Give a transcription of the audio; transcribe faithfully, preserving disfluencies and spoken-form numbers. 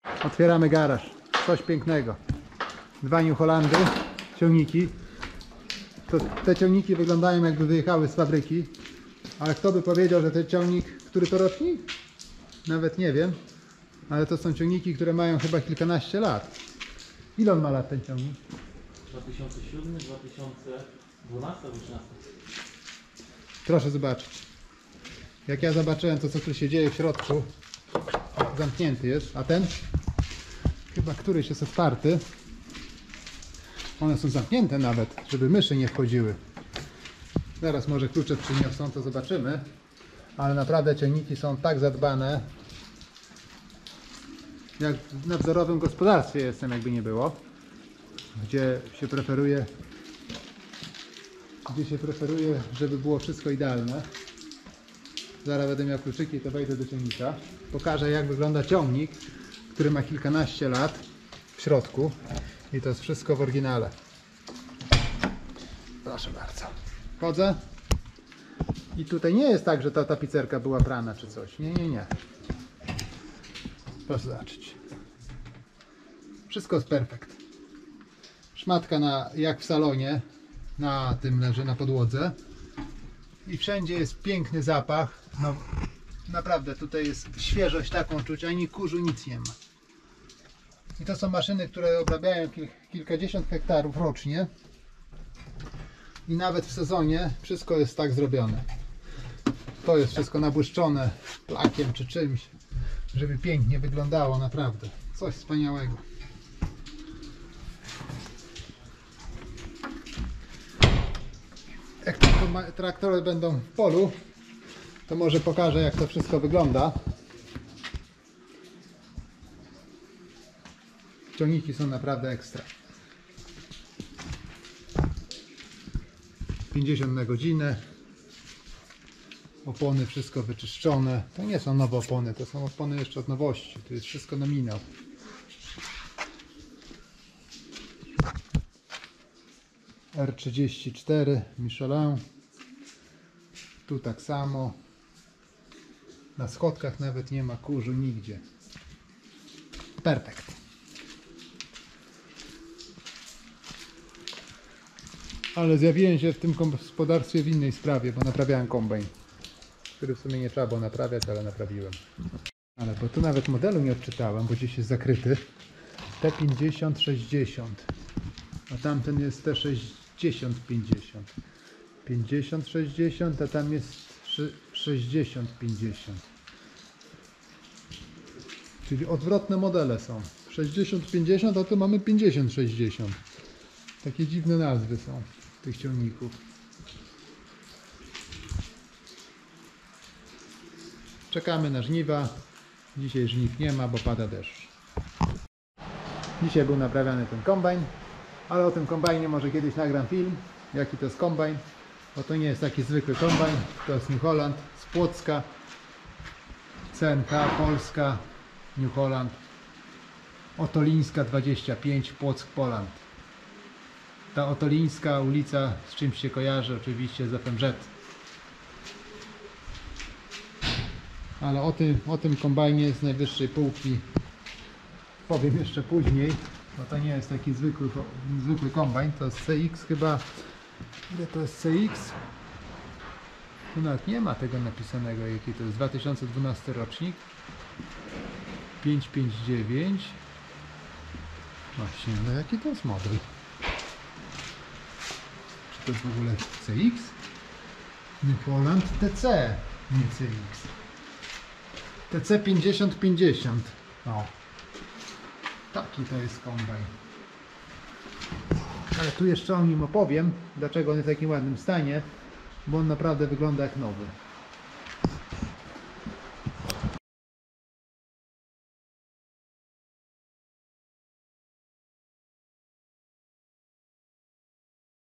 Otwieramy garaż. Coś pięknego. Dwa New Hollandy, ciągniki. To, te ciągniki wyglądają, jakby wyjechały z fabryki. Ale kto by powiedział, że ten ciągnik, który to rocznik? Nawet nie wiem. Ale to są ciągniki, które mają chyba kilkanaście lat. Ile on ma lat, ten ciągnik? dwa tysiące siódmy, dwa tysiące dwunasty, dwa tysiące trzynasty. Proszę zobaczyć. Jak ja zobaczyłem to, co tu się dzieje w środku. O, zamknięty jest. A ten? Chyba któryś jest otwarty. One są zamknięte nawet, żeby myszy nie wchodziły. Zaraz może klucze przyniosą, to zobaczymy. Ale naprawdę ciągniki są tak zadbane, jak w nadzorowym gospodarstwie jestem, jakby nie było. Gdzie się preferuje, gdzie się preferuje, żeby było wszystko idealne. Zaraz będę miał kluczyki, to wejdę do ciągnika. Pokażę, jak wygląda ciągnik, który ma kilkanaście lat w środku. I to jest wszystko w oryginale. Proszę bardzo. Wchodzę. I tutaj nie jest tak, że ta tapicerka była prana czy coś. Nie, nie, nie. Proszę zobaczyć. Wszystko jest perfekt. Szmatka na, jak w salonie, na tym leży, na podłodze. I wszędzie jest piękny zapach. No, naprawdę tutaj jest świeżość taką czuć, ani kurzu, nic nie ma. I to są maszyny, które obrabiają kil, kilkadziesiąt hektarów rocznie. I nawet w sezonie wszystko jest tak zrobione. To jest wszystko nabłyszczone lakiem czy czymś, żeby pięknie wyglądało, naprawdę. Coś wspaniałego. Jak tylko traktory będą w polu, to może pokażę, jak to wszystko wygląda. Ciągniki są naprawdę ekstra. pięćdziesiąt na godzinę. Opony wszystko wyczyszczone. To nie są nowe opony, to są opony jeszcze od nowości. To jest wszystko nominał. R trzydzieści cztery Michelin. Tu tak samo. Na schodkach nawet nie ma kurzu nigdzie. Perfekt. Ale zjawiłem się w tym gospodarstwie w innej sprawie, bo naprawiałem kombajn, który w sumie nie trzeba było naprawiać, ale naprawiłem. Ale bo tu nawet modelu nie odczytałem, bo gdzieś jest zakryty. T pięćdziesiąt sześćdziesiąt, a tamten jest T sześćdziesiąt pięćdziesiąt. pięćdziesiąt sześćdziesiąt, a tam jest sześćdziesiąt pięćdziesiąt. Czyli odwrotne modele są. sześćdziesiąt pięćdziesiąt, a tu mamy pięćdziesiąt sześćdziesiąt. Takie dziwne nazwy są tych ciągników. Czekamy na żniwa. Dzisiaj żniw nie ma, bo pada deszcz. Dzisiaj był naprawiany ten kombajn, ale o tym kombajnie może kiedyś nagram film, jaki to jest kombajn, bo to nie jest taki zwykły kombajn, to jest New Holland z Płocka, C N K Polska, New Holland, Otolińska dwadzieścia pięć, Płock, Poland. Ta Otolińska ulica z czymś się kojarzy, oczywiście z F M Z. Ale o tym, o tym kombajnie z najwyższej półki powiem jeszcze później, bo to nie jest taki zwykły, zwykły kombajn, to jest C X chyba. Ile to jest C X? Tu nawet nie ma tego napisanego, jaki to jest. dwa tysiące dwunasty rocznik. pięćset pięćdziesiąt dziewięć. Właśnie, ale jaki to jest model? Czy to jest w ogóle C X? New Holland T C, nie C X. T C pięćdziesiąt pięćdziesiąt. O. Taki to jest kombajn. Ale tu jeszcze o nim opowiem, dlaczego on jest w takim ładnym stanie, bo on naprawdę wygląda jak nowy.